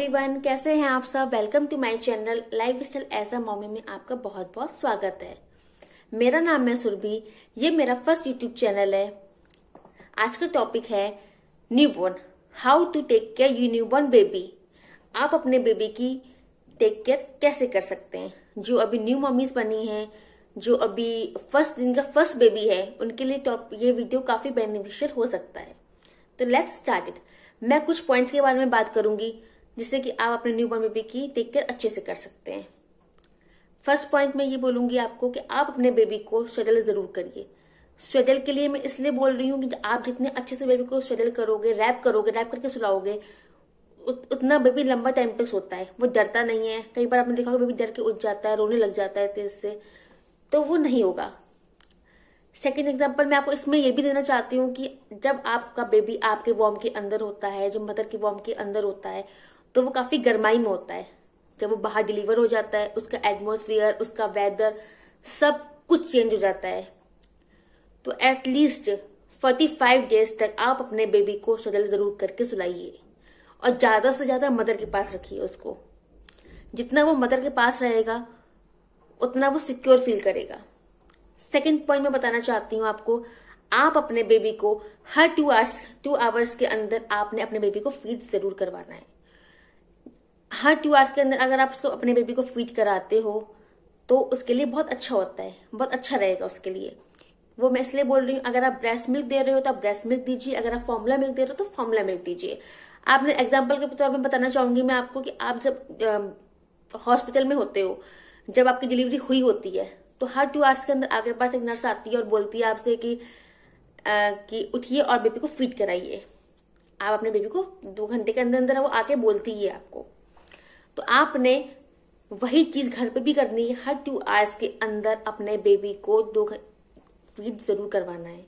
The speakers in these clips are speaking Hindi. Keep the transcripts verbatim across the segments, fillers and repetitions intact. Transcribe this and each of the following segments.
एवरीवन, कैसे हैं आप सब। Welcome to my channel life style as a mommy में आपका बहुत बहुत स्वागत है। मेरा नाम है सुरभि, ये मेरा फर्स्ट यूट्यूब चैनल है। आज का टॉपिक है newborn, how to take care you newborn baby. आप अपने बेबी की टेक केयर कैसे कर सकते हैं। जो अभी न्यू मॉमीज बनी हैं, जो अभी फर्स्ट जिनका फर्स्ट बेबी है, उनके लिए टॉप ये वीडियो काफी बेनिफिशियल हो सकता है। तो लेट्स स्टार्ट इट। मैं कुछ पॉइंट्स के बारे में बात करूंगी जिससे कि आप अपने न्यूबॉर्न बेबी की टेक केयर अच्छे से कर सकते हैं। फर्स्ट पॉइंट में ये बोलूंगी आपको कि आप अपने बेबी को स्वेडल जरूर करिए। स्वेडल के लिए मैं इसलिए बोल रही हूँ कि आप जितने अच्छे से बेबी को स्वेडल करोगे, रैप करोगे, रैप करके सुलाओगे, उतना बेबी लंबा टाइम तक सोता है। वो डरता नहीं है। कई बार आपने देखा होगा बेबी डर के उठ जाता है, रोने लग जाता है तेज से, तो वो नहीं होगा। सेकेंड एग्जाम्पल मैं आपको इसमें यह भी देना चाहती हूँ कि जब आपका बेबी आपके वॉर्म के अंदर होता है, जो मदर की वॉर्म के अंदर होता है, तो वो काफी गर्माई में होता है। जब वो बाहर डिलीवर हो जाता है, उसका एटमॉस्फेयर, उसका वेदर, सब कुछ चेंज हो जाता है। तो एटलीस्ट पैंतालीस डेज तक आप अपने बेबी को स्वेडल जरूर करके सुलाइए और ज्यादा से ज्यादा मदर के पास रखिए उसको। जितना वो मदर के पास रहेगा उतना वो सिक्योर फील करेगा। सेकेंड पॉइंट मैं बताना चाहती हूँ आपको, आप अपने बेबी को हर टू आवर्स टू आवर्स के अंदर आपने अपने बेबी को फीड जरूर करवाना है। हर टू आवर्स के अंदर अगर आप उसको अपने बेबी को फीड कराते हो तो उसके लिए बहुत अच्छा होता है, बहुत अच्छा रहेगा उसके लिए। वो मैं इसलिए बोल रही हूँ, अगर आप ब्रेस्ट मिल्क दे रहे हो तो आप ब्रेस्ट मिल्क दीजिए, अगर आप फॉर्मूला मिल्क दे रहे हो तो फॉर्मूला मिल्क दीजिए। आपने एग्जाम्पल के तौर पर बताना चाहूंगी मैं आपको कि आप जब हॉस्पिटल में होते हो, जब आपकी डिलीवरी हुई होती है, तो हर टू आवर्स के अंदर आपके पास एक नर्स आती है और बोलती है आपसे कि आ, कि उठिए और बेबी को फीड कराइए। आप अपने बेबी को दो घंटे के अंदर अंदर वो आके बोलती है आपको। तो आपने वही चीज घर पे भी करनी है। हर टू आवर्स के अंदर अपने बेबी को दो फीड जरूर करवाना है,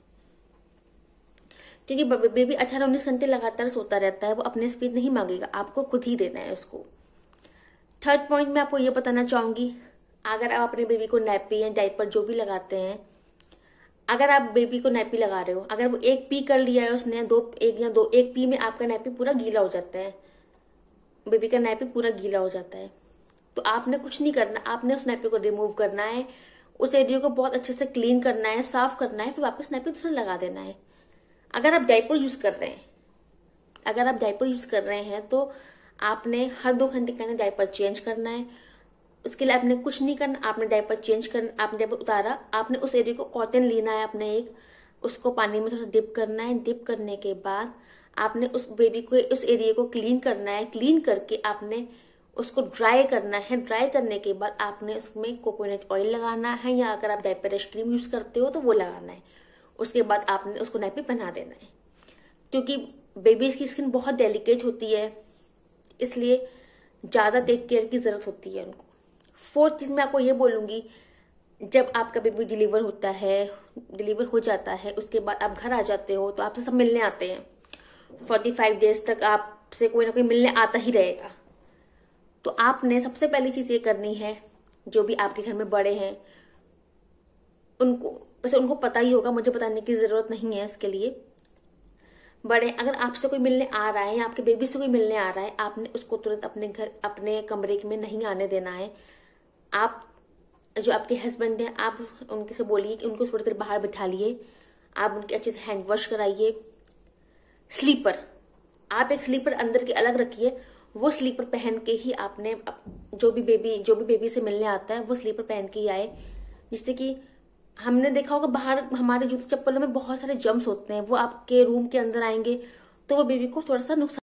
क्योंकि बेबी अठारह उन्नीस घंटे लगातार सोता रहता है, वो अपने फीड नहीं मांगेगा, आपको खुद ही देना है उसको। थर्ड पॉइंट मैं आपको ये बताना चाहूंगी, अगर आप अपने बेबी को नैपी या डायपर जो भी लगाते हैं, अगर आप बेबी को नैपी लगा रहे हो, अगर वो एक पी कर लिया है उसने, दो एक या दो एक पी में आपका नैपी पूरा गीला हो जाता है, बेबी का नैपी पूरा गीला हो जाता है, तो आपने कुछ नहीं करना, आपने उस नैपी को रिमूव करना है, उस एरिया को बहुत अच्छे से क्लीन करना है, साफ करना है, फिर वापस नैपी दूसरा लगा देना है। अगर आप डायपर यूज कर रहे हैं अगर आप डायपर यूज कर रहे हैं तो आपने हर दो घंटे के अंदर डायपर चेंज करना है। उसके लिए आपने कुछ नहीं करना, आपने डायपर चेंज करना, आपने डायपर उतारा, आपने उस एरिया को कॉटन लेना है अपने एक, उसको पानी में थोड़ा सा डिप करना है। डिप करने के बाद आपने उस बेबी को उस एरिया को क्लीन करना है। क्लीन करके आपने उसको ड्राई करना है। ड्राई करने के बाद आपने उसमें कोकोनट ऑयल लगाना है, या अगर आप डायपर रश क्रीम यूज करते हो तो वो लगाना है। उसके बाद आपने उसको नैपी पहना देना है, क्योंकि बेबीज की स्किन बहुत डेलिकेट होती है, इसलिए ज्यादा टेक केयर की जरूरत होती है उनको। फोर्थ चीज मैं आपको ये बोलूंगी, जब आपका बेबी डिलीवर होता है, डिलीवर हो जाता है, उसके बाद आप घर आ जाते हो तो आपसे सब मिलने आते हैं। पैंतालीस डेज तक आपसे कोई ना कोई मिलने आता ही रहेगा। तो आपने सबसे पहली चीज ये करनी है, जो भी आपके घर में बड़े हैं उनको, वैसे उनको पता ही होगा, मुझे बताने की जरूरत नहीं है इसके लिए। बड़े अगर आपसे कोई मिलने आ रहा है या आपके बेबी से कोई मिलने आ रहा है, आपने उसको तुरंत अपने घर अपने कमरे में नहीं आने देना है। आप जो आपके हस्बैंड हैं, आप उनके से बोलिए कि उनको थोड़ी देर बाहर बिठा लिए, आप उनके अच्छे से हैंड वॉश कराइए। स्लीपर, आप एक स्लीपर अंदर के अलग रखिए, वो स्लीपर पहन के ही आपने जो भी बेबी जो भी बेबी से मिलने आता है वो स्लीपर पहन के ही आए। जिससे कि हमने देखा होगा बाहर हमारे जूते चप्पलों में बहुत सारे जम्स होते हैं, वो आपके रूम के अंदर आएंगे तो वो बेबी को थोड़ा सा नुकसान